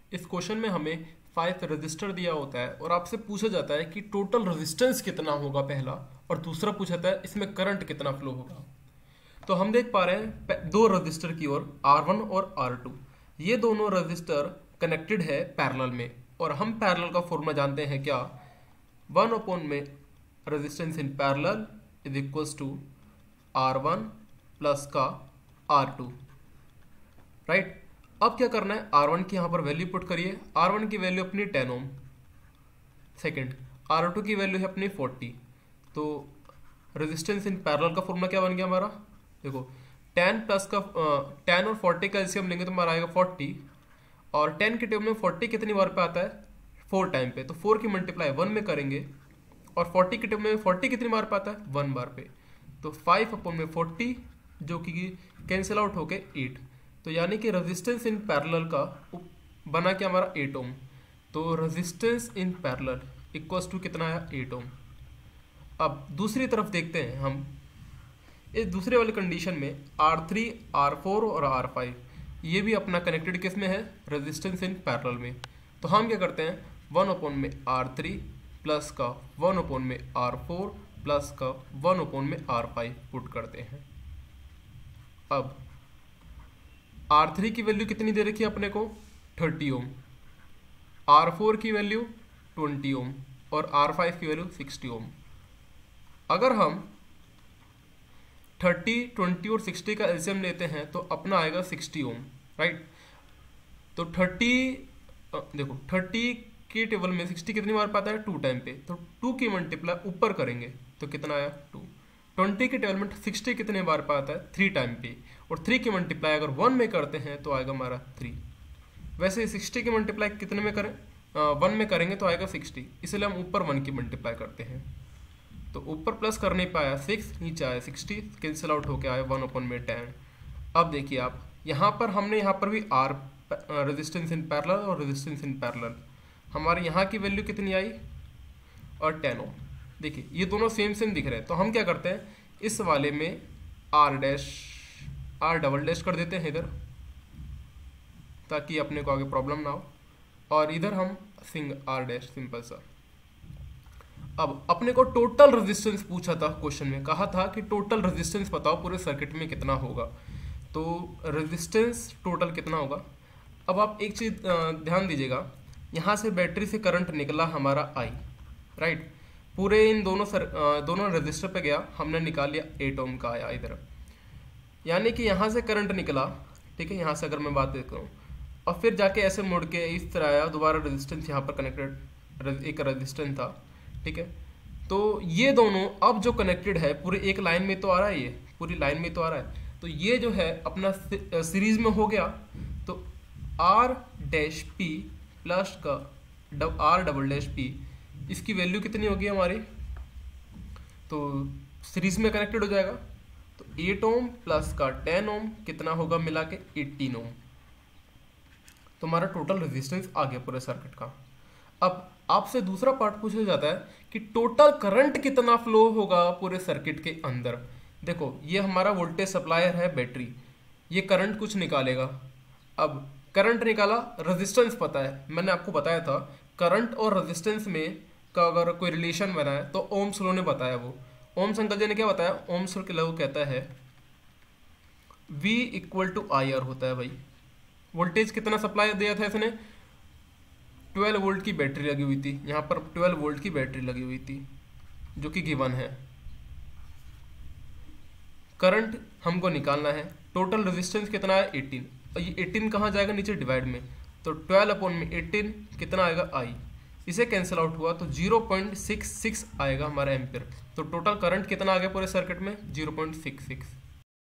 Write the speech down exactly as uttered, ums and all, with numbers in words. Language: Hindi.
इस क्वेश्चन में हमें फाइव रजिस्टर दिया होता है और आपसे पूछा जाता है कि टोटल रेजिस्टेंस कितना होगा पहला, और दूसरा पूछा जाता है इसमें करंट कितना फ्लो होगा। तो हम देख पा रहे हैं दो रजिस्टर की ओर आर वन और आर टू, ये दोनों रजिस्टर कनेक्टेड है पैरेलल में, और हम पैरेलल का फॉर्मूला जानते हैं क्या, वन अपॉन में resistance in parallel is equals to R one plus का आर टू, राइट। अब क्या करना है, आर वन की यहाँ पर वैल्यू पुट करिए। आर वन की वैल्यू अपनी ten ohm, second R two की वैल्यू है अपनी फोर्टी। तो रेजिस्टेंस इन पैरेलल का फॉर्मूला क्या बन गया हमारा, देखो टेन प्लस का टेन और फोर्टी का एलसीएम लेंगे तो हमारा आएगा फोर्टी, और टेन के टेबल में फोर्टी कितनी बार पे आता है, फोर टाइम पे, तो फोर की मल्टीप्लाई वन में करेंगे, और फोर्टी के टेबल में फोर्टी कितनी बार पे आता है, वन बार पे, तो फाइव अपॉन में फोर्टी जो कि कैंसिल आउट होके एट। तो यानी कि रेजिस्टेंस इन पैरेलल का बना क्या हमारा एट ओम। तो resistance in parallel equals to कितना आया, एट ओम। अब दूसरी तरफ देखते हैं हम, इस दूसरे वाले कंडीशन में आर थ्री, आर फोर और आर फाइव ये भी अपना कनेक्टेड किस में है, रेजिस्टेंस इन पैरेलल में। तो हम क्या करते हैं, वन अपॉन में आर थ्री प्लस का वन अपॉन में आर फोर प्लस का वन अपॉन में आर फाइव पुट करते हैं। अब आर थ्री की वैल्यू कितनी दे रखी है अपने को, थर्टी ओम, आर फोर की वैल्यू ट्वेंटी ओम, और आर फाइव की वैल्यू सिक्सटी ओम। अगर हम थर्टी, ट्वेंटी और सिक्सटी का एलसीएम लेते हैं तो अपना आएगा सिक्सटी ओम, राइट। तो थर्टी देखो थर्टी के टेबल में सिक्सटी कितनी बार पाता है, टू टाइम पे, तो टू की मल्टीप्लाई ऊपर करेंगे तो कितना आया, टू। ट्वेंटी के टेबल में सिक्सटी कितने बार पाता है, थ्री टाइम पे, और थ्री की मल्टीप्लाई अगर वन में करते हैं तो आएगा हमारा थ्री। वैसे सिक्सटी की मल्टीप्लाई कितने में करें, वन में करेंगे तो आएगा सिक्सटी, इसलिए हम ऊपर वन की मल्टीप्लाई करते हैं। तो ऊपर प्लस कर नहीं पाया सिक्स, नीचे आया सिक्सटी, कैंसिल आउट होके आया वन अपन में टेन। अब देखिए आप यहाँ पर हमने यहाँ पर भी आर रेजिस्टेंस इन पैरेलल और रेजिस्टेंस इन पैरेलल, हमारे यहाँ की वैल्यू कितनी आई, और टेन ओम। देखिए ये दोनों सेम सेम दिख रहे हैं, तो हम क्या करते हैं, इस वाले में R dash R double dash कर देते हैं इधर, ताकि अपने को आगे प्रॉब्लम ना हो, और इधर हम सिंग आर डैश, सिंपल सा। अब अपने को टोटल रेजिस्टेंस पूछा था क्वेश्चन में, कहा था कि टोटल रेजिस्टेंस बताओ पूरे सर्किट में कितना होगा। तो रेजिस्टेंस टोटल कितना होगा। अब आप एक चीज़ ध्यान दीजिएगा, यहाँ से बैटरी से करंट निकला हमारा आई, राइट, पूरे इन दोनों सर दोनों रजिस्टर पे गया, हमने निकाल लिया एट ओम का आया इधर, यानी कि यहाँ से करंट निकला, ठीक है, यहाँ से अगर मैं बात करूँ, और फिर जाके ऐसे मुड़ के इस तरह आया, दोबारा रेजिस्टेंस यहाँ पर कनेक्टेड एक रेजिस्टेंस था, ठीक है। तो ये दोनों अब जो कनेक्टेड है पूरे एक लाइन में तो आ रहा है, ये पूरी लाइन में तो आ रहा है, तो ये जो है अपना सीरीज में हो गया। तो आर डैश पी प्लस का dub R double dash P, इसकी वैल्यू कितनी होगी हमारी, तो सीरीज में कनेक्टेड हो जाएगा, तो एट ओम प्लस का टेन ओम कितना होगा मिला के एटीन ओम। तो हमारा टोटल रेजिस्टेंस आ गया पूरे सर्किट का। अब आपसे दूसरा पार्ट पूछा जाता है कि टोटल करंट कितना फ्लो होगा पूरे सर्किट के अंदर। देखो ये हमारा वोल्टेज सप्लायर है बैटरी, ये करंट कुछ निकालेगा। अब करंट निकाला, रेजिस्टेंस पता है, मैंने आपको बताया था करंट और रेजिस्टेंस में का अगर कोई रिलेशन बना है तो ओम्स लॉ ने बताया, वो ओम्स अंकल जी ने क्या बताया, ओम्स लॉ कहता है V equal to I R होता है। भाई वोल्टेज कितना सप्लाई दिया था इसने, ट्वेल्व वोल्ट की बैटरी लगी हुई थी, यहाँ पर ट्वेल्व वोल्ट की बैटरी लगी हुई थी जो कि गिवन है। करंट हमको निकालना है, टोटल रेजिस्टेंस कितना है एटीन, और ये एटीन कहाँ जाएगा, नीचे डिवाइड में, तो ट्वेल्व अपॉन में एटीन कितना आएगा आई, इसे कैंसिल आउट हुआ तो जीरो पॉइंट सिक्स सिक्स आएगा हमारा एम्पियर। तो टोटल करंट कितना आ गया पूरे सर्किट में, जीरो पॉइंट सिक्स सिक्स।